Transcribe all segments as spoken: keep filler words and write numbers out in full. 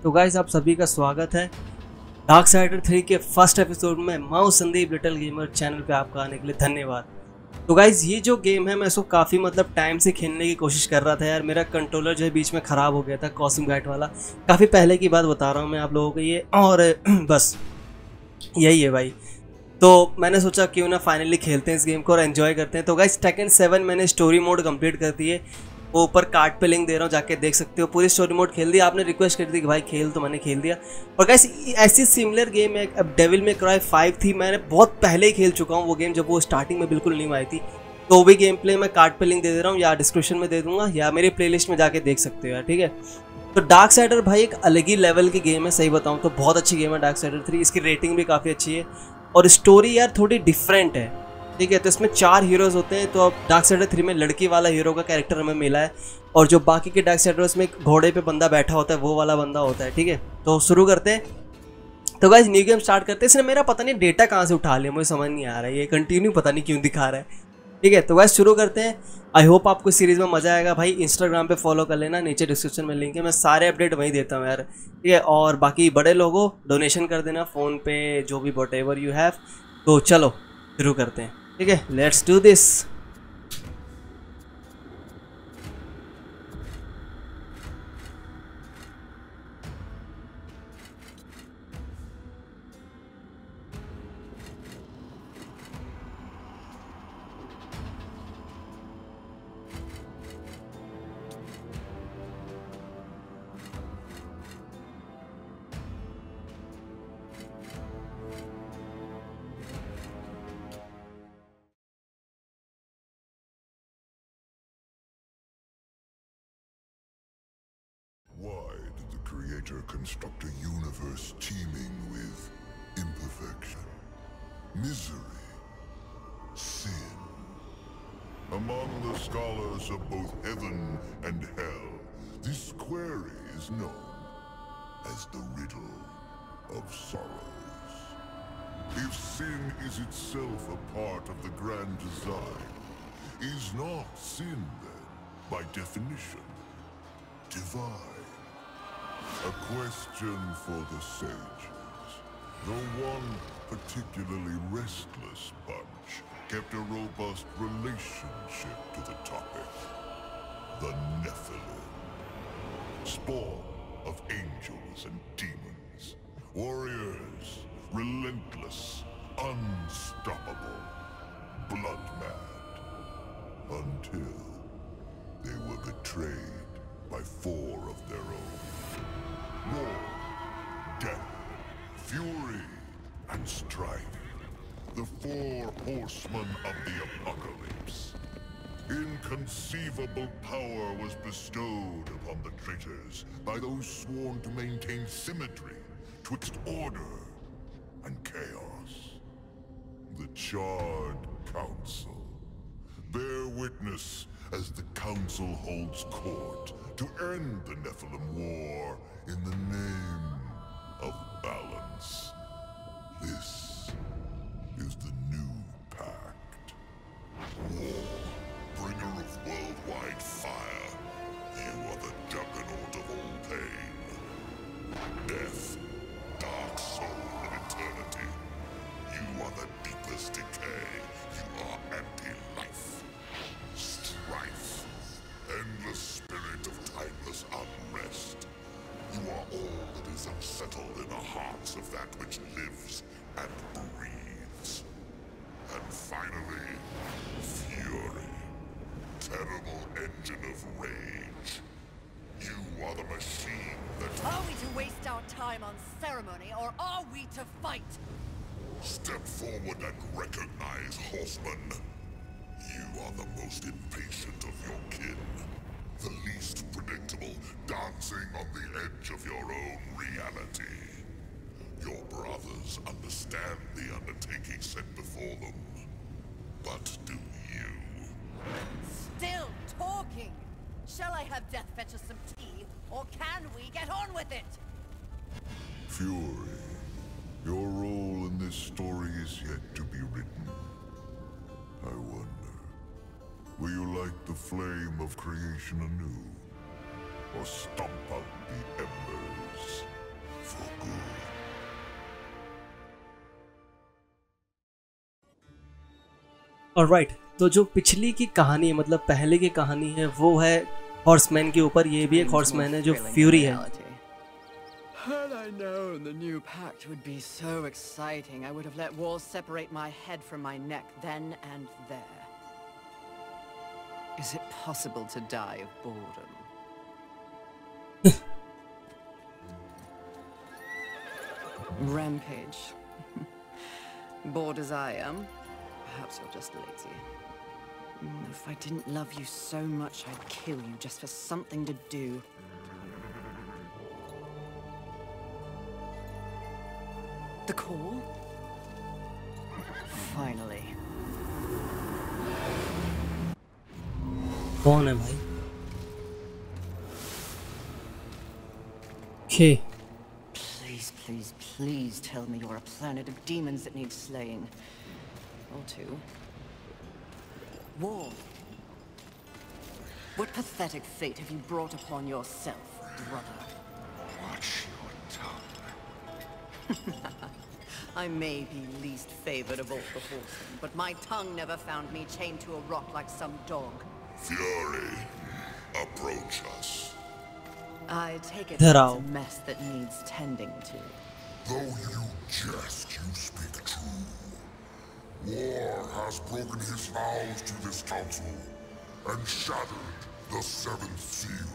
तो गाइस आप सभी का स्वागत है डार्कसाइडर थ्री के फर्स्ट एपिसोड में। मैं संदीप लिटिल गेमर चैनल पे आपका आने के लिए धन्यवाद। तो गाइस ये जो गेम है मैं इसको काफ़ी मतलब टाइम से खेलने की कोशिश कर रहा था यार। मेरा कंट्रोलर जो है बीच में ख़राब हो गया था, कॉस्म गाइड वाला। काफ़ी पहले की बात बता रहा हूँ मैं आप लोगों को ये, और बस यही है भाई। तो मैंने सोचा क्यों ना फाइनली खेलते हैं इस गेम को और एंजॉय करते हैं। तो गाइस टेकन सेवन मैंने स्टोरी मोड कंप्लीट कर दी है। वो ऊपर कार्ड पे लिंक दे रहा हूँ, जाके देख सकते हो। पूरी स्टोरी मोड खेल दिया। आपने रिक्वेस्ट कर दी कि भाई खेल, तो मैंने खेल दिया। और गाइस ऐसी सिमिलर गेम है, अब डेविल मे क्राई फाइव थी, मैंने बहुत पहले ही खेल चुका हूँ वो गेम, जब वो स्टार्टिंग में बिल्कुल न्यू आई थी। तो वो भी गेम प्ले मैं कार्ड पे लिंक दे दे रहा हूँ, या डिस्क्रिप्शन में दे दूंगा, या मेरी प्लेलिस्ट में जाके देख सकते हो यार, ठीक है। तो डार्कसाइडर भाई एक अलग ही लेवल की गेम है, सही बताऊँ तो बहुत अच्छी गेम है डार्कसाइडर थ्री। इसकी रेटिंग भी काफ़ी अच्छी है और स्टोरी यार थोड़ी डिफरेंट है, ठीक है। तो इसमें चार हीरोज होते हैं। तो अब डार्कसाइडर थ्री में लड़की वाला हीरो का कैरेक्टर हमें मिला है, और जो बाकी के डार्कसाइडर्स में घोड़े पे बंदा बैठा होता है वो वाला बंदा होता है, ठीक है। तो शुरू करते हैं। तो गाइस न्यू गेम स्टार्ट करते हैं। इसने मेरा पता नहीं डेटा कहाँ से उठा लिया, मुझे समझ नहीं आ रहा है, ये कंटिन्यू पता नहीं क्यों दिखा रहा है, ठीक है। तो गाइस शुरू करते हैं। आई होप आपको इस सीरीज में मजा आएगा भाई। इंस्टाग्राम पे फॉलो कर लेना, नीचे डिस्क्रिप्शन में लिंक है, मैं सारे अपडेट वहीं देता हूँ यार, ठीक है। और बाकी बड़े लोगों डोनेशन कर देना फ़ोन पे, जो भी वट एवर यू हैव। तो चलो शुरू करते हैं, ठीक है। Let's do this. Why did the Creator construct a universe teeming with imperfection, misery, sin? Among the scholars of both heaven and hell, this query is known as the riddle of sorrows. If sin is itself a part of the grand design, is not sin then, by definition, divine? A question for the sages. No one particularly restless bunch kept a robust relationship to the topic. The Nephilim. Spawn of angels and demons. Warriors, relentless, unstoppable, blood mad. Until they were betrayed by four of their own. War, death, fury, and strife. The four horsemen of the apocalypse. Inconceivable power was bestowed upon the traitors by those sworn to maintain symmetry twixt order and chaos. The Charred Council. Bear witness as the Council holds court to end the Nephilim War in the name of balance. This is the new pact. War, bringer of worldwide fire. You are the juggernaut of all pain. Death, dark soul of eternity. You are the deepest decay. You are anti-life. Strife, endless spirit of timeless unrest. You are all that is unsettled in the hearts of that which lives and breathes. And finally, fury. Terrible engine of rage. You are the machine that... Are we to waste our time on ceremony, or are we to fight? Step forward and recognize, horseman. You are the most impatient of your kin. The least predictable, dancing on the edge of your own reality. Your brothers understand the undertaking set before them. But do you? Still talking! Shall I have Death fetch us some tea, or can we get on with it? Fury, your role in this story is yet to be written. I wonder, will you light the flame of creation anew? Or stomp out the embers? Alright, तो जो पिछली की कहानी है, मतलब पहले की कहानी है, वो है हॉर्समैन के ऊपर। ये भी एक हॉर्समैन है जो फ्यूरी है। Had I known the new pact would be so exciting, I would have let walls separate my head from my neck then and there. Is it possible to die of boredom? Rampage. Bored as I am, perhaps you're just lazy. If I didn't love you so much, I'd kill you just for something to do. The call? Finally. कौन है भाई? Okay. Please, please, please tell me you're a planet of demons that needs slaying. Or two. War. What pathetic fate have you brought upon yourself, brother? Watch your tongue. I may be least favored of all the horsemen, but my tongue never found me chained to a rock like some dog. Fury, approach us. I take it it's a mess that needs tending to. Though you jest, you speak true. War has broken his vows to this council and shattered the seventh seal.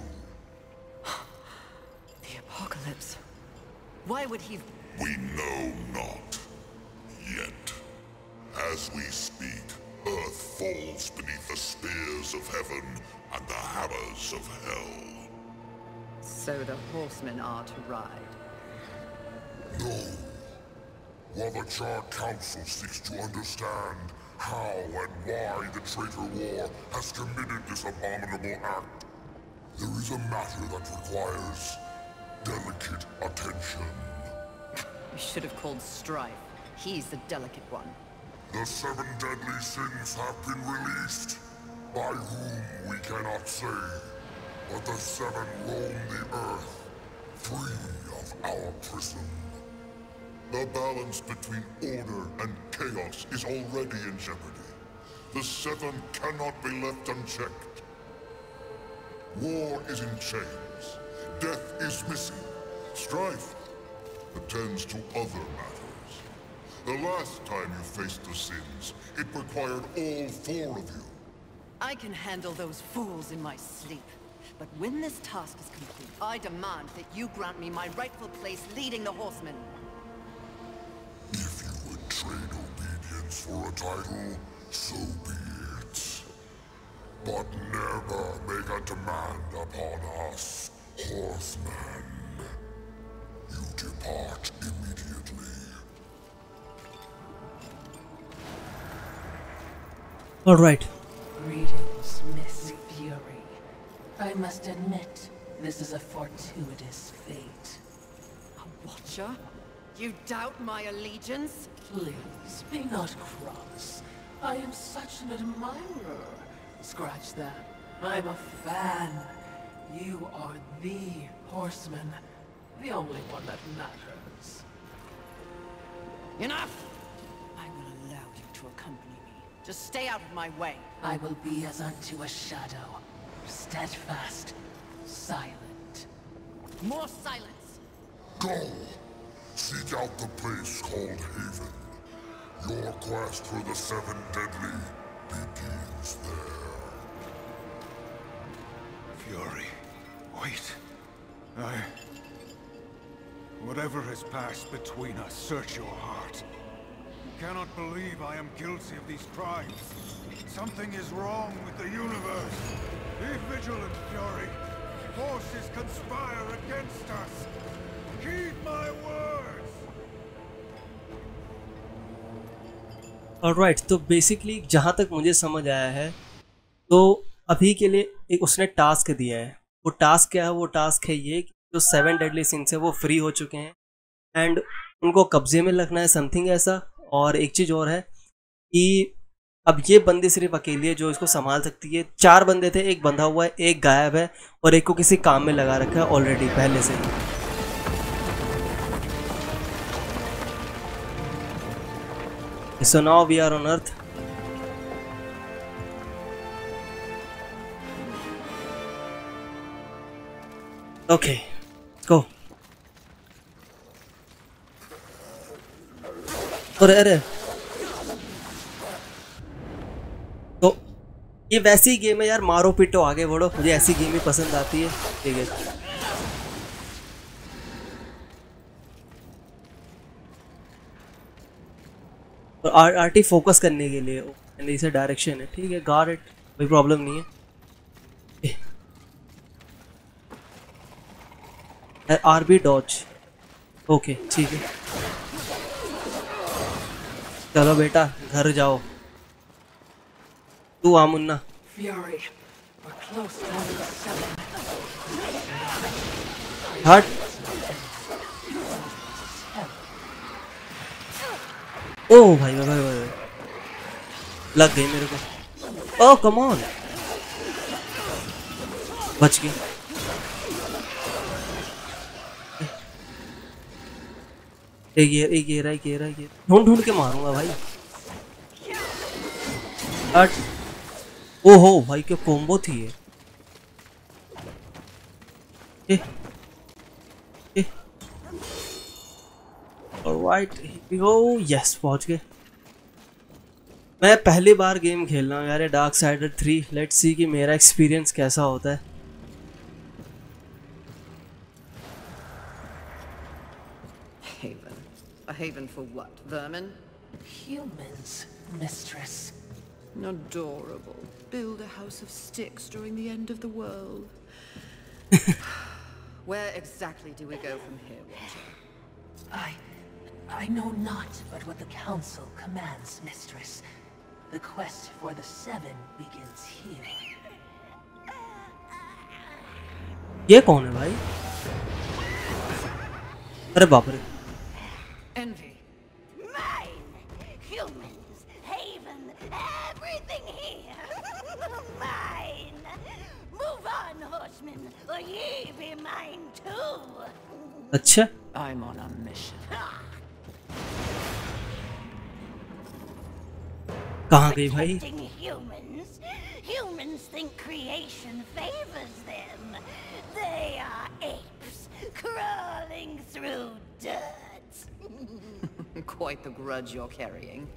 The apocalypse. Why would he... We know not. Yet. As we speak, Earth falls beneath the spears of heaven and the hammers of hell. So the horsemen are to ride? No. While the Charred Council seeks to understand how and why the traitor war has committed this abominable act, there is a matter that requires delicate attention. You should have called Strife. He's the delicate one. The seven deadly sins have been released, by whom we cannot say, but the seven roam the earth, free of our prison. The balance between order and chaos is already in jeopardy. The seven cannot be left unchecked. War is in chains. Death is missing. Strife attends to other matters. The last time you faced the sins, it required all four of you. I can handle those fools in my sleep. But when this task is complete, I demand that you grant me my rightful place leading the horsemen. If you would trade obedience for a title, so be it. But never make a demand upon us, horsemen. You depart immediately. All right. Greetings, Miss Fury. I must admit, this is a fortuitous fate. A watcher? You doubt my allegiance? Please, be not cross. I am such an admirer. Scratch that. I'm a fan. You are the horseman. The only one that matters. Enough! I will allow you to accompany me. Just stay out of my way. I will be as unto a shadow. Steadfast. Silent. More silence! Go! Seek out the place called Haven. Your quest for the Seven Deadly begins there. Fury, wait. I... Whatever has passed between us, search your heart. You cannot believe I am guilty of these crimes. Something is wrong with the universe. Be vigilant, Fury. Forces conspire against us. Heed my words. Alright, तो basically जहाँ तक मुझे समझ आया है, तो अभी के लिए एक उसने टास्क दिया है। वो टास्क क्या है? वो टास्क है ये कि जो सेवन डेडली सिंस है वो फ्री हो चुके हैं एंड उनको कब्जे में रखना है, समथिंग ऐसा। और एक चीज़ और है कि अब ये बंदी सिर्फ अकेली है जो इसको संभाल सकती है। चार बंदे थे, एक बंधा हुआ है, एक गायब है और एक को किसी काम में लगा रखा है ऑलरेडी पहले से। So now we are on Earth. Okay go. अरे अरे तो ये वैसी गेम है यार, मारो पिटो आगे बढ़ो, मुझे ऐसी गेम ही पसंद आती है। ठीक है और आर आर टी फोकस करने के लिए इसे डायरेक्शन है। ठीक है गॉट इट, कोई प्रॉब्लम नहीं है। आर बी डॉज ओके ठीक है। चलो बेटा घर जाओ, तू आ Munna. Fury, we're close to the seven. हट ओ भाई भाई भाई भाई लग गई मेरे को। ओह कम ऑन, बच गई। एक ये एक ये रहा एक ये रहा एक ये ढूंढ ढूंढ के मारूंगा भाई। हट ओहो भाई क्या कॉम्बो थी ये। ए, ए, ऑलराइट वी गो। यस पहुंच गए। मैं पहली बार गेम खेल रहा हूँ यार Darksider three. Let's see कि मेरा एक्सपीरियंस कैसा होता है। Haven. A haven for what? Vermin? Humans, mistress. Adorable. Build a house of sticks during the end of the world. Where exactly do we go from here, Watcher? I... I know not but what the Council commands, mistress. The quest for the Seven begins here. ये कौन है भाई? अरे बाप रे। Envy. Mine! Humans, Haven, everything here! Mine! Move on, horsemen, or ye be mine too! अच्छा I'm on a mission. कहाँ गई भाई? Protecting humans? Humans think creation favors them. They are apes, crawling through dirt. Quite the grudge you're carrying.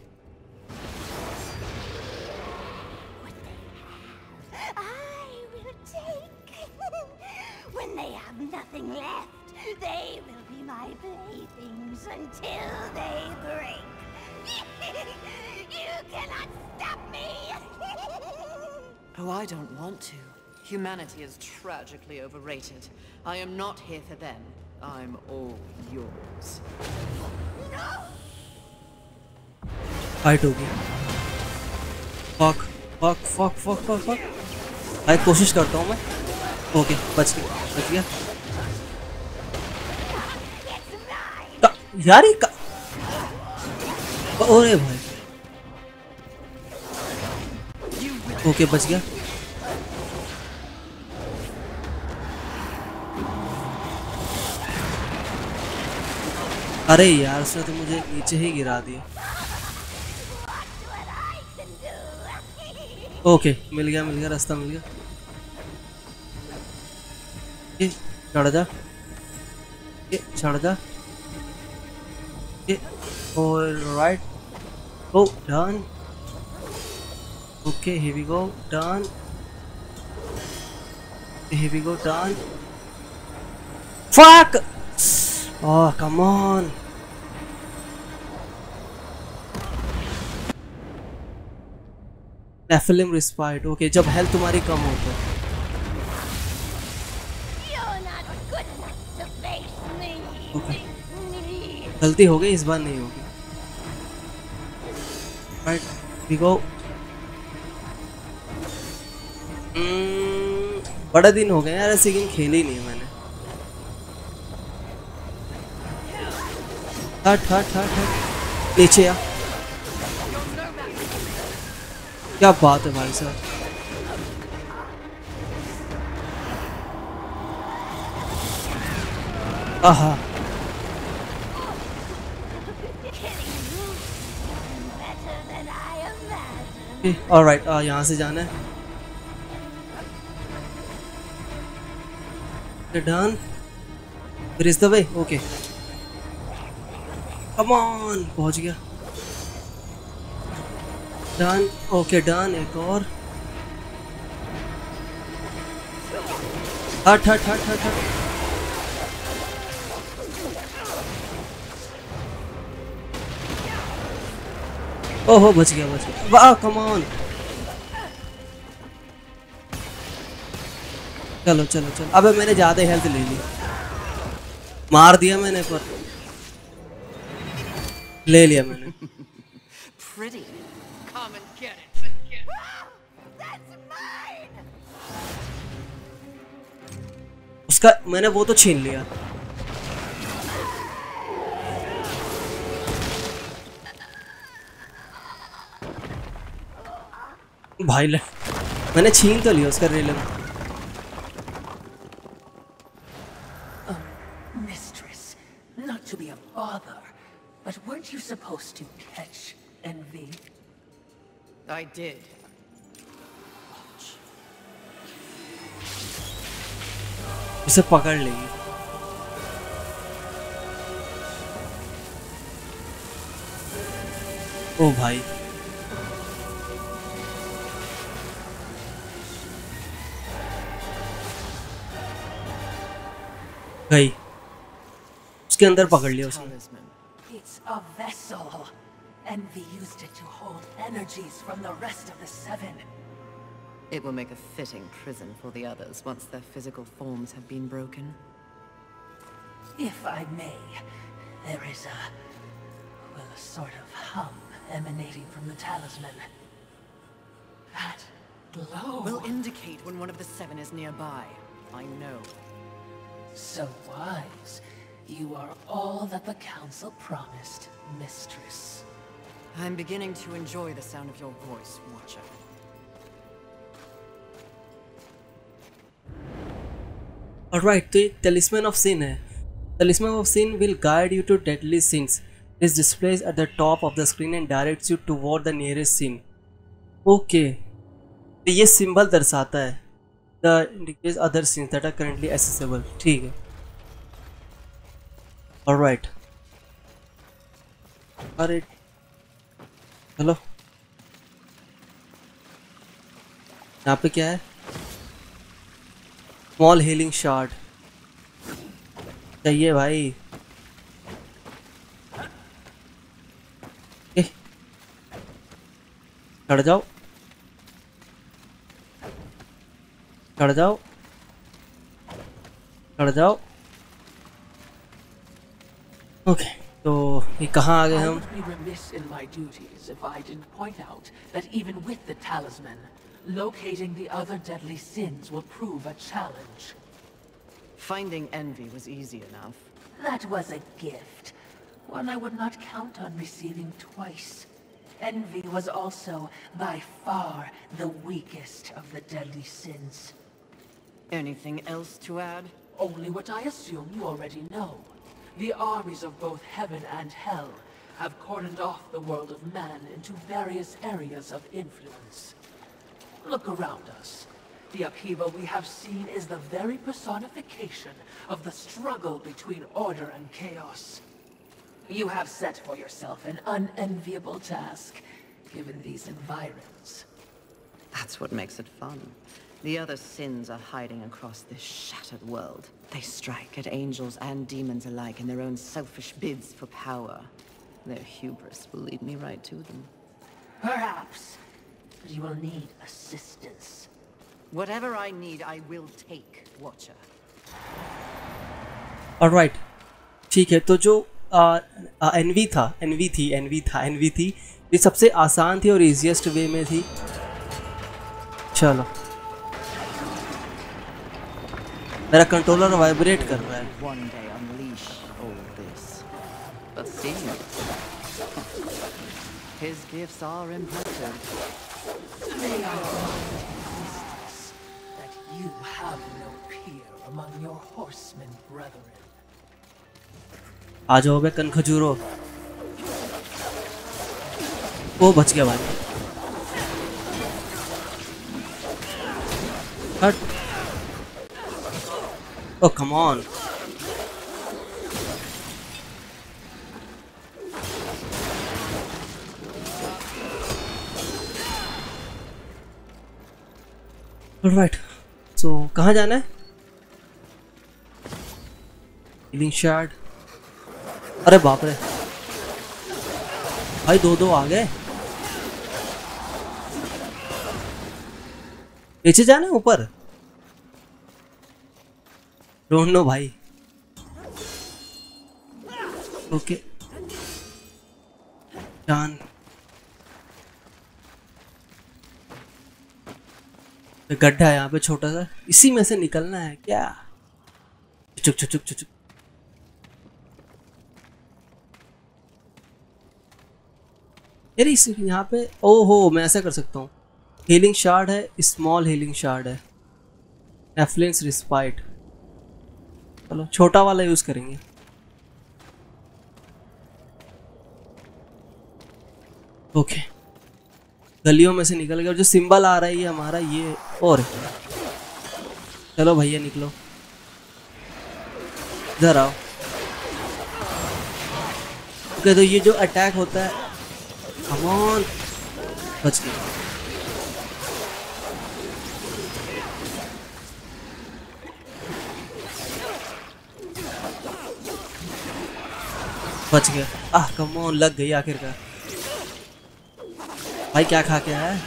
What they have, I will take. When they have nothing left, they will be my playthings until they break. You cannot stop me! Oh, I don't want to. Humanity is tragically overrated. I am not here for them. I'm all yours. No! Fight होगी। Fuck fuck fuck fuck fuck fuck भाई कोशिश करता हूँ मैं। Okay बच गया बच गया। का, यार ये का... ओरे भाई ओके बच गया। अरे यार उसने तो मुझे नीचे ही गिरा दिया। ओके मिल गया मिल गया रास्ता मिल गया। ये चढ़ जा ये चढ़ जा ये alright go done. Okay here we go done here we go done fuck oh come on Nephilim respite okay जब हेल्थ तुम्हारी कम हो तो You're not good enough to face me! Okay गलती हो गई इस बार नहीं होगी। Right we go. बड़ा दिन हो गया यार ऐसी गेम खेली नहीं मैंने। हट हट हट हट नीचे आ। क्या बात है भाई साहब। आहा ऑलराइट यहाँ से जाना है। डन, फिर is the way. Okay come on, पहुंच गया। डन, ओके डन, एक और। हट हट हट हट हट। ओहो बच गया बच गया, वाह कम ऑन। चलो चलो चलो, अबे मैंने ज्यादा हेल्थ ले ली, मार दिया मैंने, पर ले लिया मैंने। Pretty. Come and get it. That's mine! उसका मैंने वो तो छीन लिया। भाई ले, मैंने छीन तो लिया उसका रेलम। Mistress, not to be a bother, but weren't you supposed to catch Envy? I did. उसे पकड़ लेंगे। ओ भाई गई, उसके अंदर पकड़ लिया उसने। Talisman. It's a vessel. Envy used it to hold energies from the rest of the Seven. It will make a fitting prison for the others once their physical forms have been broken. If I may, there is a, well, a sort of hum emanating from the talisman. That glow. Will indicate when one of the Seven is nearby. I know. So wise. You are all that the Council promised, Mistress. I'm beginning to enjoy the sound of your voice, Watcher. Alright, तो ये talisman of sin है। Talisman of sin will guide you to deadly sins. It is displayed at the top of the screen and directs you toward the nearest sin. Okay, तो ये symbol दर्शाता है the indicates other sins that are currently accessible. ठीक है। Alright. अरे चलो, यहाँ पे क्या है? स्मॉल हीलिंग शार्ड चाहिए भाई। ए, चढ़ जाओ चढ़ जाओ चढ़ जाओ। ओके, तो ये कहाँ आ गए I हम? would be remiss in my duties if I didn't point out that even with the talisman, locating the other deadly sins will prove a challenge. Finding Envy was easy enough. That was a gift, one I would not count on receiving twice. Envy was also by far the weakest of the deadly sins. Anything else to add? Only what I assume you already know. The armies of both heaven and hell have cordoned off the world of man into various areas of influence. Look around us. The upheaval we have seen is the very personification of the struggle between order and chaos. You have set for yourself an unenviable task, given these environs. That's what makes it fun. The other sins are hiding across this shattered world. They strike at angels and demons alike in their own selfish bids for power. Their hubris will lead me right to them. Perhaps, but you will need assistance. Whatever I need, I will take, Watcher. Alright, ठीक है। तो जो N V था N V थी N V था N V थी ये सबसे आसान थी और इजीएस्ट वे में थी। चलो, मेरा कंट्रोलर वाइब्रेट कर रहा है। One day unleash all this. But see, his gifts are impressive. May I remind you, Mistress, that you have no peer among your horsemen brethren. आ जाओ बे कन खजूरो। वो बच गया भाई। हट। Oh, come on. Alright. So कहाँ जाना है? Healing shard. अरे बाप रे भाई, दो दो आ गए। नीचे जाना है ऊपर? डोंट नो भाई। ओके जान। गड्ढा है यहाँ पे छोटा सा, इसी में से निकलना है क्या? चुप चुप चुप चुप। यार इस यहाँ पे ओहो मैं ऐसा कर सकता हूँ। हीलिंग शार्ड है, स्मॉल हीलिंग शार्ड है, एफ्लेंस रिस्पाइट। चलो छोटा वाला यूज करेंगे। ओके गलियों में से निकल गया। और जो सिंबल आ रहा है ये हमारा ये, और चलो भैया निकलो, इधर आओ। ओके तो ये जो अटैक होता है, कम ऑन, बच गया। बच गया। आह कम ऑन, लग गई आखिरकार। भाई क्या खा के आया है?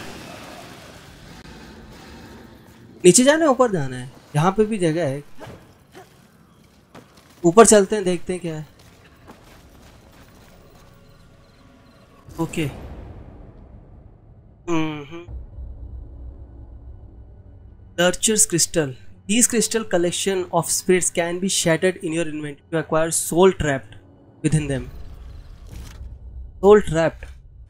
नीचे जाना है ऊपर जाना है? यहाँ पे भी जगह है। ऊपर चलते हैं, देखते हैं क्या है। Okay Nurture's crystal. These crystal collection of spirits can be shattered in your inventory to acquire soul trapped within them. Soul trapped.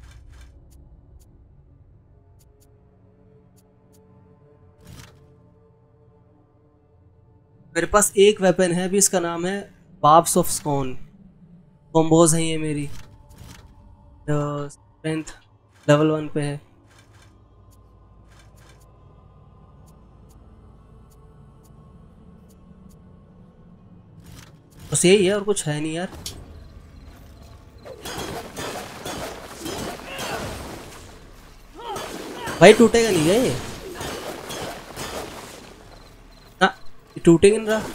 मेरे पास एक वेपन है भी, इसका नाम है बाब्स ऑफ स्कॉन। कॉम्बोज है ये मेरी, स्ट्रेंथ लेवल वन पे है। बस यही है और कुछ है नहीं यार। भाई टूटेगा नहीं है ये? ना टूटेगा नहीं रहा।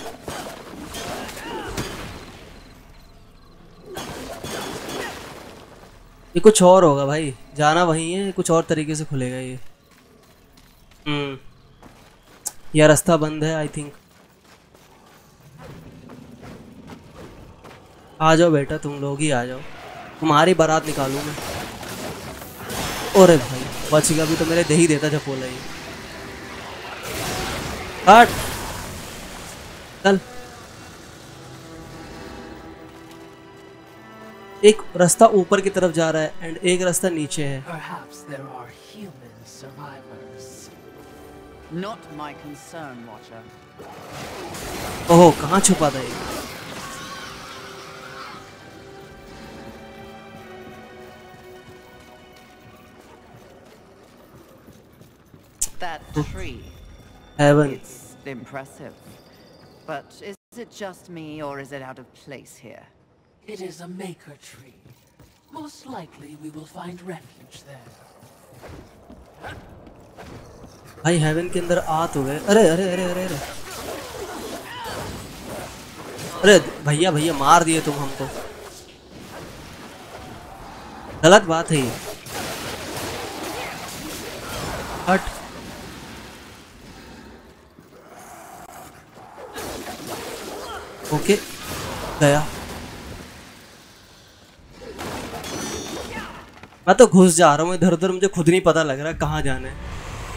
ये कुछ और होगा भाई, जाना वही है, कुछ और तरीके से खुलेगा ये। हम्म यह रास्ता बंद है आई थिंक। आ जाओ बेटा, तुम लोग ही आ जाओ, तुम्हारी बारात निकालूं मैं। अरे भाई बच गया, अभी तो मेरे दही देता जब बोला ये। हट चल। एक रास्ता ऊपर की तरफ जा रहा है एंड एक रास्ता नीचे है। Perhaps there are human survivors. Not my concern, Watcher. ओहो कहाँ छुपा था ये? That tree. Heaven. It's impressive. But is it just me, or is it out of place here? It is a maker tree. Most likely we will find refuge there. भाई heaven के अंदर आ तो गए। अरे अरे अरे अरे अरे अरे भैया भैया मार दिए तुम हमको, गलत बात है ये। हट। ओके गया। मैं तो घुस जा रहा हूँ इधर उधर, मुझे खुद नहीं पता लग रहा कहाँ जाना है।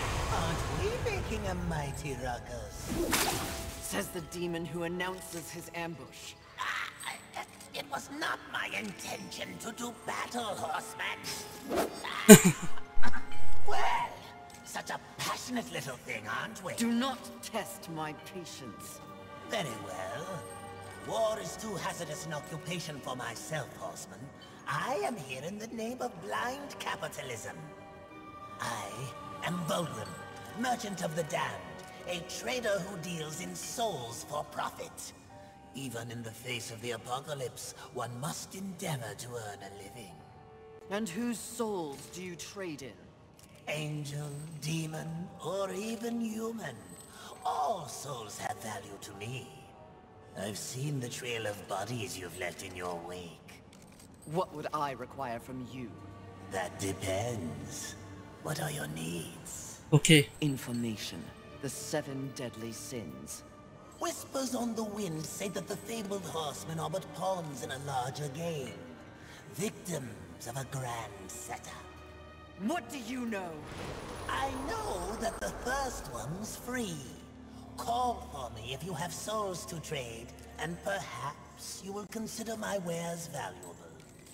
Says the demon who announces his ambush. It was not my intention to do battle, horseman. Well, such a passionate little thing, aren't we? Do not test my patience. Very well. War is too hazardous an occupation for myself, horseman. I am here in the name of blind capitalism. I am Volgrim, merchant of the damned, a trader who deals in souls for profit. Even in the face of the apocalypse, one must endeavor to earn a living. And whose souls do you trade in? Angel, demon, or even human. All souls have value to me. I've seen the trail of bodies you've left in your wake. What would I require from you? That depends. What are your needs? Okay. Information. The seven deadly sins. Whispers on the wind say that the fabled horsemen are but pawns in a larger game. Victims of a grand setup. What do you know? I know that the first one's free. Call for me if you have souls to trade, and perhaps you will consider my wares valuable.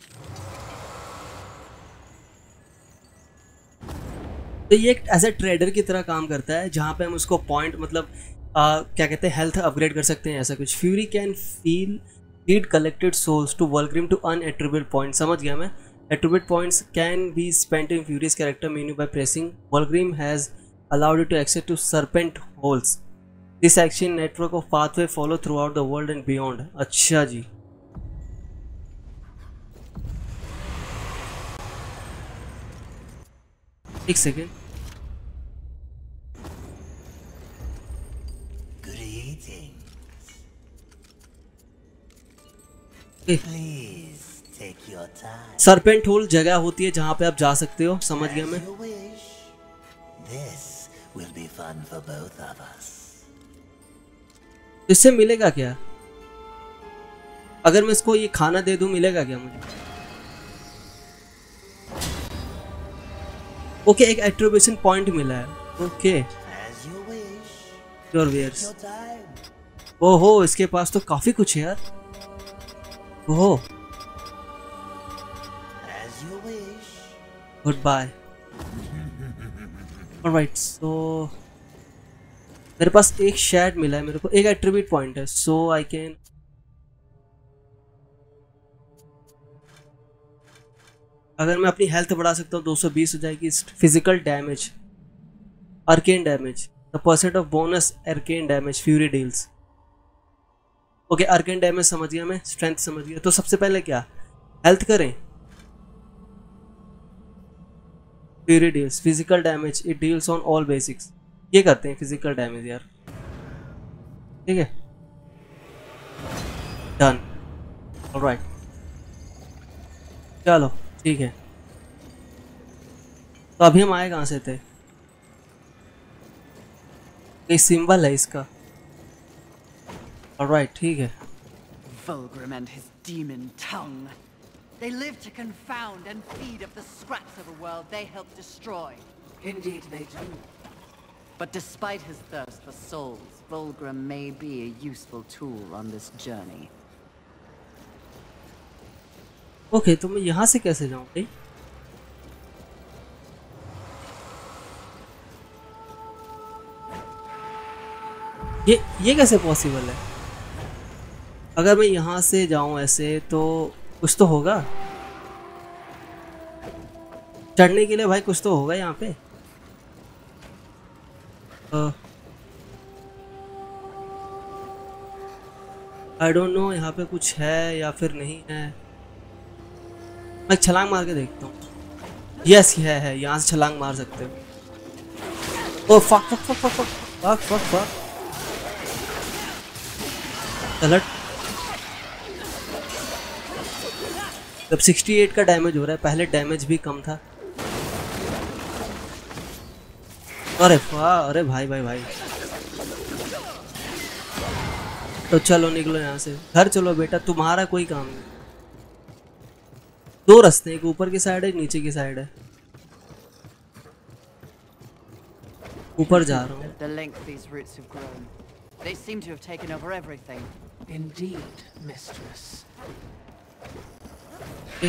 तो ये एक as a trader की तरह काम करता है, जहाँ पे हम उसको पॉइंट मतलब आ, क्या कहते हैं हेल्थ अपग्रेड कर सकते हैं, ऐसा कुछ. Fury can feel feed collected souls to Vulgrim to earn attribute point. समझ गया मैं. Attribute points can be spent in Fury's character menu by pressing Vulgrim has allowed you to access to serpent holes. This action network of pathway follow throughout the world and beyond. अच्छा जी. एक सेकेंड. Greetings. Okay. Please take your time. Serpent hole जगह होती है जहाँ पे आप जा सकते हो. समझ गया मैं. As you wish. This will be fun for both of us. इससे मिलेगा क्या? अगर मैं इसको ये खाना दे दूं मिलेगा क्या मुझे? ओके okay, एक एट्रीब्यूशन पॉइंट मिला है. Okay As you wish. Your wares. Your time. ओहो इसके पास तो काफी कुछ है यार. ओहो As you wish. Good bye. Alright so मेरे पास एक शेड मिला है, मेरे को एक एट्रीब्यूट पॉइंट है, सो आई कैन अगर मैं अपनी हेल्थ बढ़ा सकता हूँ दो सौ बीस हो जाएगी. Physical damage, arcane damage, the percent of bonus arcane damage Fury deals. Okay arcane damage समझ गया मैं, स्ट्रेंथ समझ गया. तो सबसे पहले क्या हेल्थ करें. Fury deals physical damage, it deals on all basics. ये करते हैं फिजिकल डैमेज यार. ठीक है डन. ऑलराइट चलो ठीक है. तो अभी हम आए कहाँ से थे? एक सिंबल है इसका. ऑलराइट ठीक है. Vulgrim and his demon tongue. They live to confound and feed up the scraps of a world they help destroy. Indeed they do. But despite his thirst for souls, Vulgrim may be a useful tool on this journey. Okay okay, तो मैं यहाँ से कैसे जाऊँ भाई? ये ये कैसे पॉसिबल है? अगर मैं यहाँ से जाऊँ ऐसे तो कुछ तो होगा. चढ़ने के लिए भाई कुछ तो होगा यहाँ पे. आई डोंट नो यहाँ पे कुछ है या फिर नहीं है. मैं छलांग मार के देखता हूँ. यस है है यहाँ से छलांग मार सकते हो. Oh fuck fuck fuck fuck fuck fuck fuck alert. जब अड़सठ का डैमेज हो रहा है, पहले डैमेज भी कम था. अरे वाह अरे भाई भाई भाई. तो चलो निकलो यहाँ से. घर चलो बेटा, तुम्हारा कोई काम नहीं. दो रास्ते, एक ऊपर की साइड है, नीचे की साइड है. ऊपर जा रहा हूँ. The length these roots have grown. They seem to have taken over everything. Indeed, mistress. ए,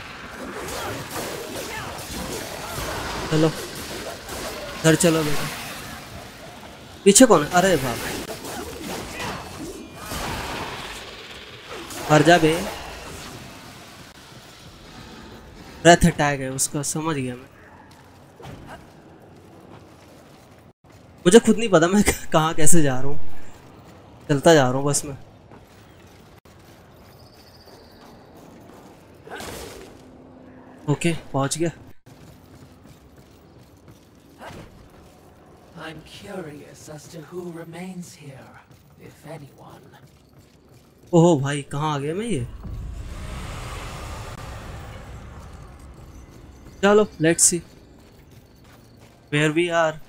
चलो घर चलो बेटा. पीछे कौन है? अरे बाप मर जा बे. ब्रेथ अटैक है उसका, समझ गया मैं. मुझे खुद नहीं पता मैं कहाँ कैसे जा रहा हूँ, चलता जा रहा हूँ बस मैं। ओके पहुँच गया। I'm curious as to who remains here, if anyone. ओहो भाई कहाँ आ गया मैं ये। चलो let's see where we are.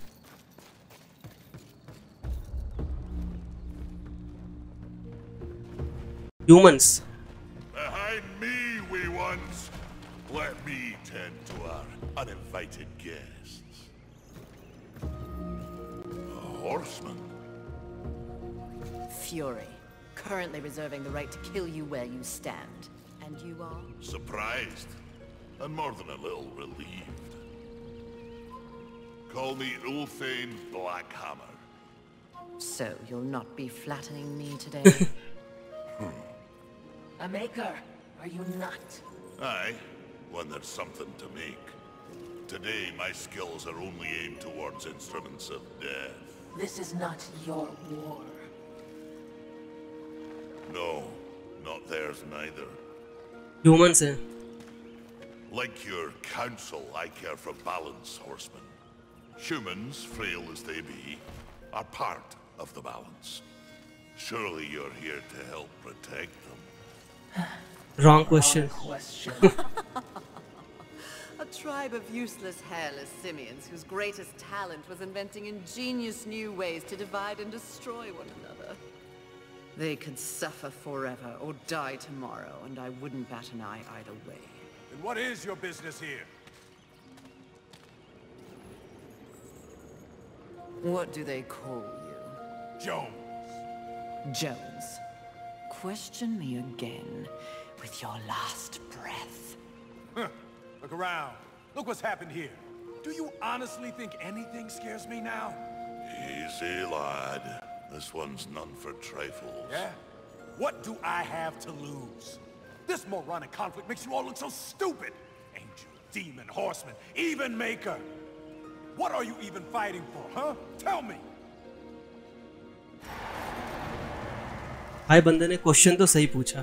Humans. Behind me, wee ones. Let me tend to our uninvited guests. A horseman. Fury, currently reserving the right to kill you where you stand. And you are? Surprised, and more than a little relieved. Call me Ulthane Blackhammer. So, you'll not be flattening me today? A maker, are you not? Aye, when there's something to make. Today, my skills are only aimed towards instruments of death. This is not your war. No, not theirs neither. Humans हैं। Like your council, I care for balance, horsemen. Humans, frail as they be, are part of the balance. Surely you're here to help protect them. Wrong question. Wrong question. A tribe of useless, hairless simians whose greatest talent was inventing ingenious new ways to divide and destroy one another. They could suffer forever or die tomorrow, and I wouldn't bat an eye either way. Then what is your business here? What do they call you? Jones. Jones. Question me again with your last breath. Huh. Look around. Look what's happened here. Do you honestly think anything scares me now? Easy, lad. This one's none for trifles. Yeah? What do I have to lose? This moronic conflict makes you all look so stupid. Angel, demon, horseman, even maker. What are you even fighting for, huh? Tell me. भाई बंदे ने question तो सही पूछा।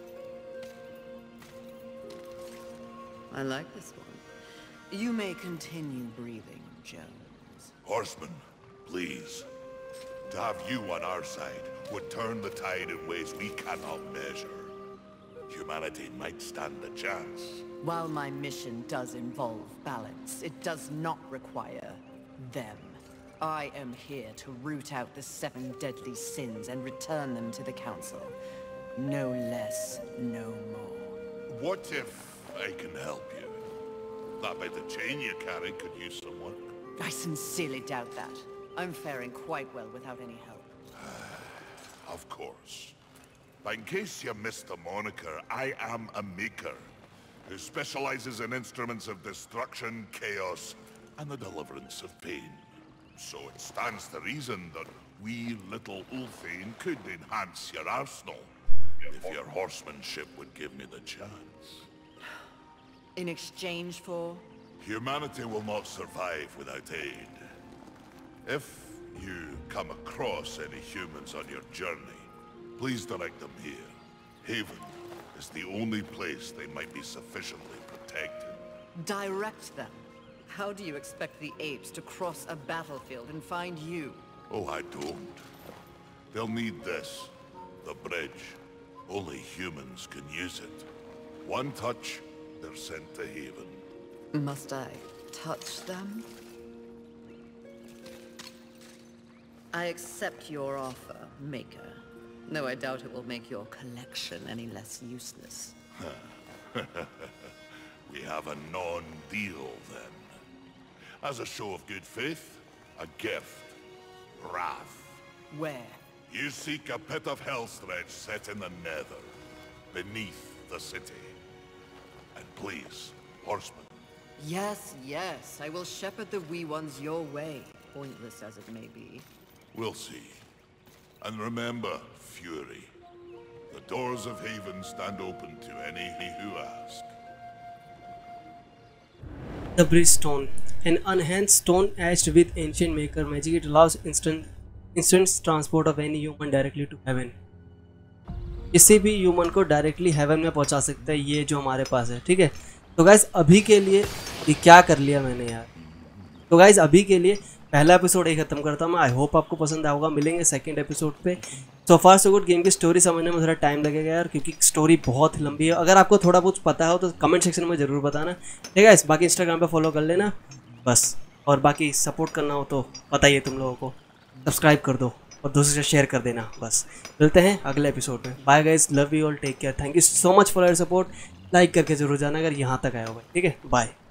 I like this one. You may continue breathing, Jones. Horsemen, please. To have you on our side would turn the tide in ways we cannot measure. Humanity might stand a chance. While my mission does involve balance, it does not require them. I am here to root out the seven deadly sins and return them to the Council. No less, no more. What if I can help you? That bit of chain you carry could use some work. I sincerely doubt that. I'm faring quite well without any help. Of course. But in case you missed the moniker, I am a maker who specializes in instruments of destruction, chaos, and the deliverance of pain. So it stands to reason that we little Ulthane could enhance your arsenal if your horsemanship would give me the chance. In exchange for? Humanity will not survive without aid. If you come across any humans on your journey, please direct them here. Haven is the only place they might be sufficiently protected. Direct them? How do you expect the apes to cross a battlefield and find you? Oh, I don't. They'll need this. The bridge. Only humans can use it. One touch, they're sent to Haven. Must I touch them? I accept your offer, Maker. Though I doubt it will make your collection any less useless. We have a non-deal, then. As a show of good faith, a gift. Wrath. Where? You seek a pit of Hellstretch set in the Nether, beneath the city. And please, horsemen. Yes, yes, I will shepherd the wee ones your way, pointless as it may be. We'll see. And remember, Fury. The doors of Haven stand open to any who ask. The Bridgestone an enhanced stone etched with ancient maker magic, it allows instant instant transport of any human directly to heaven. किसी भी human को directly haven में पहुंचा सकता है ये जो हमारे पास है, ठीक है। तो गाइज अभी के लिए ये क्या कर लिया मैंने यार। तो गाइज अभी के लिए पहला एपिसोड एक खत्म करता हूँ मैं। आई होप आपको पसंद आएगा। मिलेंगे सेकंड एपिसोड पे। So far so good. Game की स्टोरी समझने में थोड़ा टाइम लगेगा यार, क्योंकि स्टोरी बहुत लंबी है। अगर आपको थोड़ा बहुत पता हो तो कमेंट सेक्शन में ज़रूर बताना, ठीक है। बाकी इंस्टाग्राम पे फॉलो कर लेना बस, और बाकी सपोर्ट करना हो तो पता ही है तुम लोगों को, सब्सक्राइब कर दो और दूसरे से शेयर कर देना बस। मिलते हैं अगले एपिसोड में। Bye guys, love you all, take care, thank you so much for your support. Like करके जरूर जाना अगर यहाँ तक आया होगा, ठीक है। बाय।